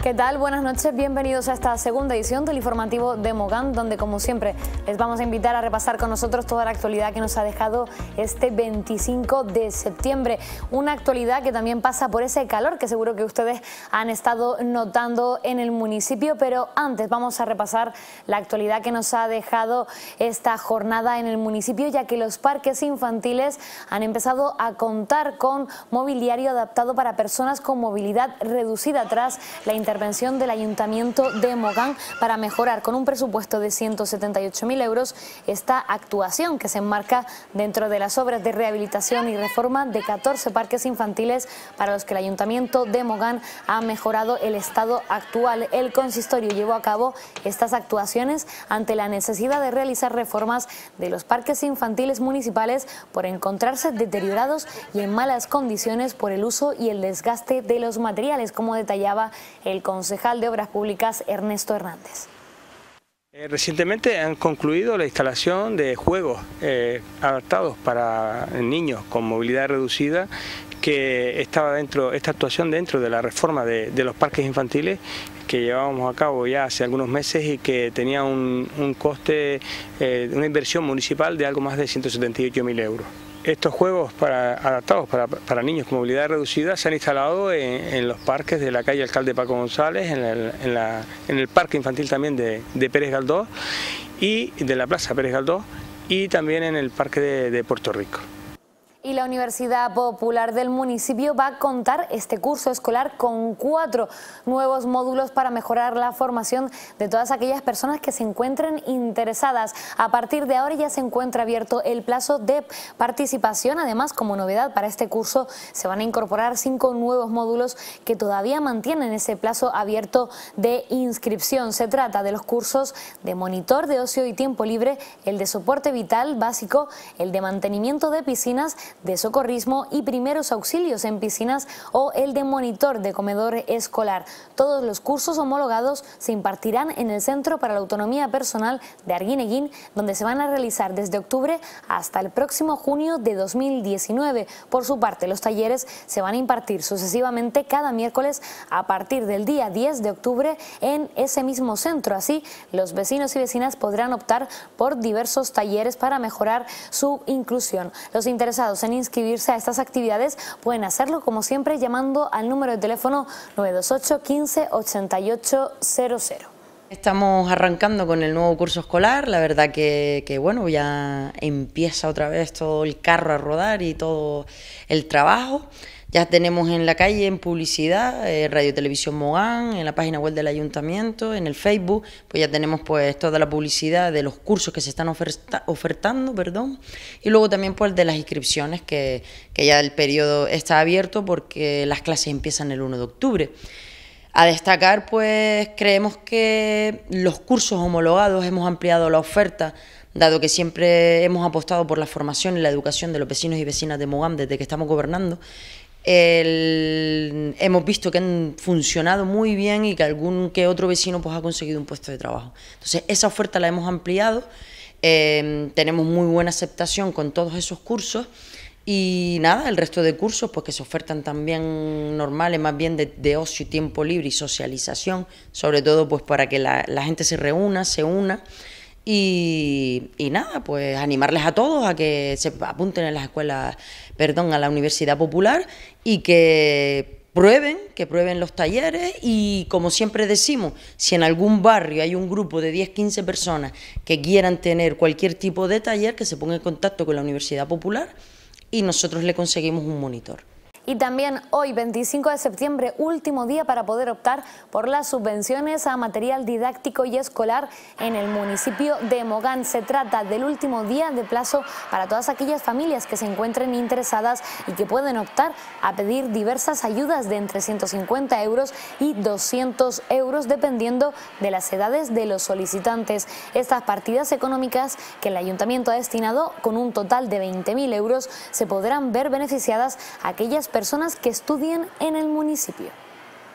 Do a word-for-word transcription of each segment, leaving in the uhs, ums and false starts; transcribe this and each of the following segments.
¿Qué tal? Buenas noches, bienvenidos a esta segunda edición del informativo de Mogán, donde como siempre les vamos a invitar a repasar con nosotros toda la actualidad que nos ha dejado este veinticinco de septiembre. Una actualidad que también pasa por ese calor que seguro que ustedes han estado notando en el municipio, pero antes vamos a repasar la actualidad que nos ha dejado esta jornada en el municipio, ya que los parques infantiles han empezado a contar con mobiliario adaptado para personas con movilidad reducida tras la intervención intervención del Ayuntamiento de Mogán para mejorar con un presupuesto de ciento setenta y ocho mil euros esta actuación que se enmarca dentro de las obras de rehabilitación y reforma de catorce parques infantiles para los que el Ayuntamiento de Mogán ha mejorado el estado actual. El consistorio llevó a cabo estas actuaciones ante la necesidad de realizar reformas de los parques infantiles municipales por encontrarse deteriorados y en malas condiciones por el uso y el desgaste de los materiales, como detallaba el concejal de Obras Públicas Ernesto Hernández. Eh, recientemente han concluido la instalación de juegos eh, adaptados para niños con movilidad reducida, que estaba dentro, esta actuación dentro de la reforma de, de los parques infantiles que llevábamos a cabo ya hace algunos meses y que tenía un, un coste, eh, una inversión municipal de algo más de ciento setenta y ocho mil euros. Estos juegos para, adaptados para, para niños con movilidad reducida se han instalado en, en los parques de la calle Alcalde Paco González, en el, en la, en el parque infantil también de, de Pérez Galdós y de la Plaza Pérez Galdós y también en el parque de, de Puerto Rico. Y la Universidad Popular del municipio va a contar este curso escolar con cuatro nuevos módulos para mejorar la formación de todas aquellas personas que se encuentren interesadas. A partir de ahora ya se encuentra abierto el plazo de participación. Además, como novedad para este curso, se van a incorporar cinco nuevos módulos que todavía mantienen ese plazo abierto de inscripción. Se trata de los cursos de monitor de ocio y tiempo libre, el de soporte vital básico, el de mantenimiento de piscinas, de socorrismo y primeros auxilios en piscinas o el de monitor de comedor escolar. Todos los cursos homologados se impartirán en el Centro para la Autonomía Personal de Arguineguín, donde se van a realizar desde octubre hasta el próximo junio de dos mil diecinueve. Por su parte, los talleres se van a impartir sucesivamente cada miércoles a partir del día diez de octubre en ese mismo centro. Así, los vecinos y vecinas podrán optar por diversos talleres para mejorar su inclusión. Los interesados en inscribirse a estas actividades pueden hacerlo como siempre llamando al número de teléfono nueve dos ocho, quince, ochenta y ocho cero cero. Estamos arrancando con el nuevo curso escolar, la verdad que, que bueno, ya empieza otra vez todo el carro a rodar y todo el trabajo. Ya tenemos en la calle, en publicidad, eh, Radio Televisión Mogán, en la página web del Ayuntamiento, en el Facebook, pues ya tenemos pues toda la publicidad de los cursos que se están oferta, ofertando, perdón, y luego también pues de las inscripciones, que, que ya el periodo está abierto porque las clases empiezan el uno de octubre. A destacar, pues creemos que los cursos homologados hemos ampliado la oferta, dado que siempre hemos apostado por la formación y la educación de los vecinos y vecinas de Mogán desde que estamos gobernando. El, hemos visto que han funcionado muy bien y que algún que otro vecino pues ha conseguido un puesto de trabajo. Entonces esa oferta la hemos ampliado, eh, tenemos muy buena aceptación con todos esos cursos y nada, el resto de cursos pues que se ofertan también normales, más bien de, de ocio, tiempo libre y socialización, sobre todo pues para que la, la gente se reúna, se una. Y, y nada, pues animarles a todos a que se apunten en las escuelas, perdón, a la Universidad Popular y que prueben, que prueben los talleres y como siempre decimos, si en algún barrio hay un grupo de diez, quince personas que quieran tener cualquier tipo de taller, que se pongan en contacto con la Universidad Popular y nosotros le conseguimos un monitor. Y también hoy, veinticinco de septiembre, último día para poder optar por las subvenciones a material didáctico y escolar en el municipio de Mogán. Se trata del último día de plazo para todas aquellas familias que se encuentren interesadas y que pueden optar a pedir diversas ayudas de entre ciento cincuenta euros y doscientos euros, dependiendo de las edades de los solicitantes. Estas partidas económicas que el ayuntamiento ha destinado, con un total de veinte mil euros, se podrán ver beneficiadas aquellas personas que estudien en el municipio.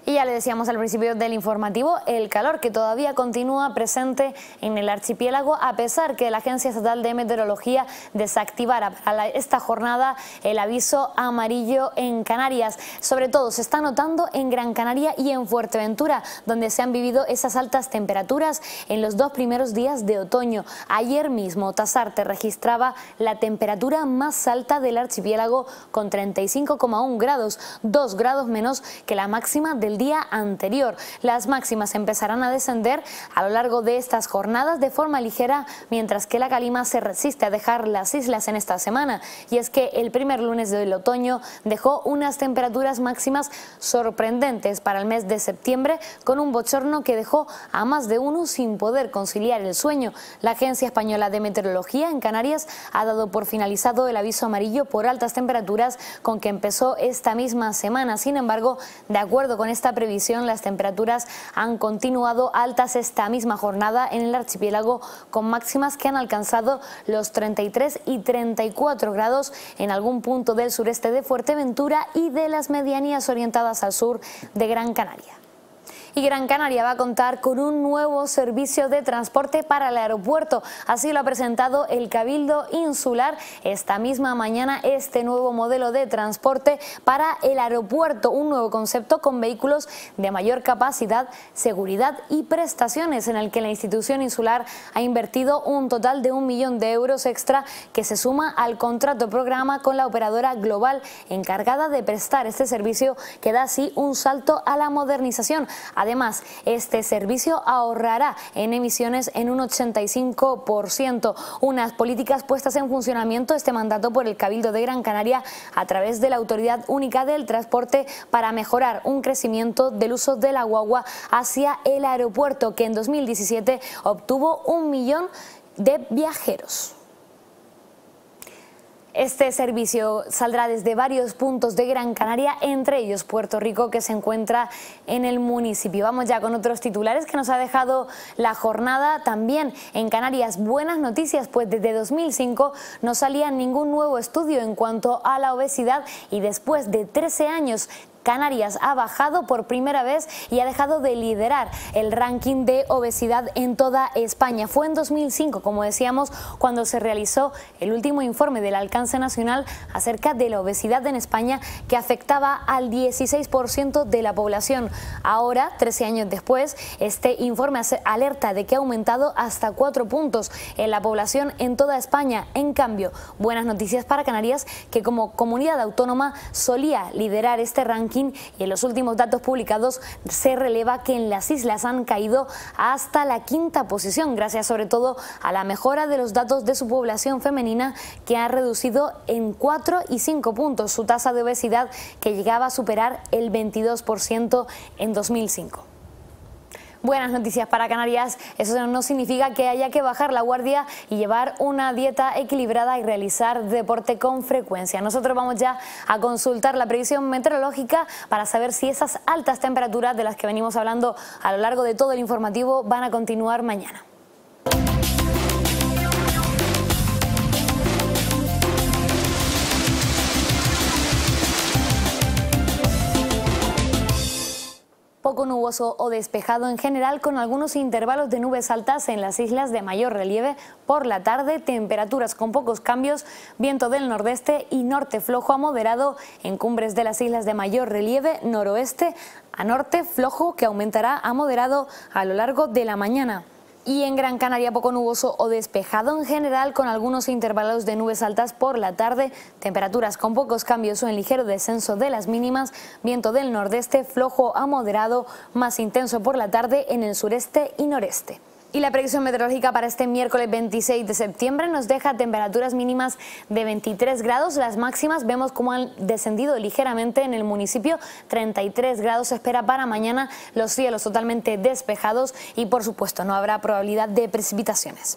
Y ya le decíamos al principio del informativo, el calor que todavía continúa presente en el archipiélago, a pesar que la Agencia Estatal de Meteorología desactivara para la, esta jornada el aviso amarillo en Canarias. Sobre todo se está notando en Gran Canaria y en Fuerteventura, donde se han vivido esas altas temperaturas en los dos primeros días de otoño. Ayer mismo Tasarte registraba la temperatura más alta del archipiélago con treinta y cinco coma uno grados, dos grados menos que la máxima del día anterior. Las máximas empezarán a descender a lo largo de estas jornadas de forma ligera, mientras que la calima se resiste a dejar las islas en esta semana. Y es que el primer lunes del otoño dejó unas temperaturas máximas sorprendentes para el mes de septiembre, con un bochorno que dejó a más de uno sin poder conciliar el sueño. La Agencia Española de Meteorología en Canarias ha dado por finalizado el aviso amarillo por altas temperaturas con que empezó esta misma semana. Sin embargo, de acuerdo con esta previsión, las temperaturas han continuado altas esta misma jornada en el archipiélago, con máximas que han alcanzado los treinta y tres y treinta y cuatro grados en algún punto del sureste de Fuerteventura y de las medianías orientadas al sur de Gran Canaria. Y Gran Canaria va a contar con un nuevo servicio de transporte para el aeropuerto. Así lo ha presentado el Cabildo Insular esta misma mañana, este nuevo modelo de transporte para el aeropuerto, un nuevo concepto con vehículos de mayor capacidad, seguridad y prestaciones, en el que la institución insular ha invertido un total de un millón de euros extra, que se suma al contrato programa con la operadora global encargada de prestar este servicio, que da así un salto a la modernización. Además, este servicio ahorrará en emisiones en un ochenta y cinco por ciento. Unas políticas puestas en funcionamiento este mandato por el Cabildo de Gran Canaria a través de la Autoridad Única del Transporte para mejorar un crecimiento del uso de la guagua hacia el aeropuerto, que en dos mil diecisiete obtuvo un millón de viajeros. Este servicio saldrá desde varios puntos de Gran Canaria, entre ellos Puerto Rico, que se encuentra en el municipio. Vamos ya con otros titulares que nos ha dejado la jornada. También en Canarias, buenas noticias, pues desde dos mil cinco no salía ningún nuevo estudio en cuanto a la obesidad, y después de trece años Canarias ha bajado por primera vez y ha dejado de liderar el ranking de obesidad en toda España. Fue en dos mil cinco, como decíamos, cuando se realizó el último informe del alcance nacional acerca de la obesidad en España, que afectaba al dieciséis por ciento de la población. Ahora, trece años después, este informe alerta de que ha aumentado hasta cuatro puntos en la población en toda España. En cambio, buenas noticias para Canarias, que como comunidad autónoma solía liderar este ranking, y en los últimos datos publicados se releva que en las islas han caído hasta la quinta posición, gracias sobre todo a la mejora de los datos de su población femenina, que ha reducido en cuatro y cinco puntos su tasa de obesidad, que llegaba a superar el veintidós por ciento en dos mil cinco. Buenas noticias para Canarias. Eso no significa que haya que bajar la guardia y llevar una dieta equilibrada y realizar deporte con frecuencia. Nosotros vamos ya a consultar la previsión meteorológica para saber si esas altas temperaturas de las que venimos hablando a lo largo de todo el informativo van a continuar mañana. Poco nuboso o despejado en general, con algunos intervalos de nubes altas en las islas de mayor relieve por la tarde, temperaturas con pocos cambios, viento del nordeste y norte flojo a moderado en cumbres de las islas de mayor relieve, noroeste a norte flojo, que aumentará a moderado a lo largo de la mañana. Y en Gran Canaria, poco nuboso o despejado en general, con algunos intervalos de nubes altas por la tarde, temperaturas con pocos cambios o en ligero descenso de las mínimas, viento del nordeste flojo a moderado, más intenso por la tarde en el sureste y noreste. Y la predicción meteorológica para este miércoles veintiséis de septiembre nos deja temperaturas mínimas de veintitrés grados, las máximas vemos cómo han descendido ligeramente en el municipio, treinta y tres grados se espera para mañana, los cielos totalmente despejados y por supuesto no habrá probabilidad de precipitaciones.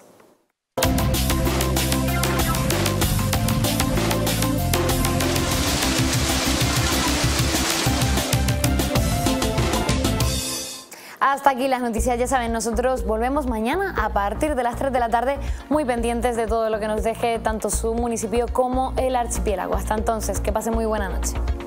Hasta aquí las noticias, ya saben, nosotros volvemos mañana a partir de las tres de la tarde, muy pendientes de todo lo que nos deje tanto su municipio como el archipiélago. Hasta entonces, que pasen muy buena noche.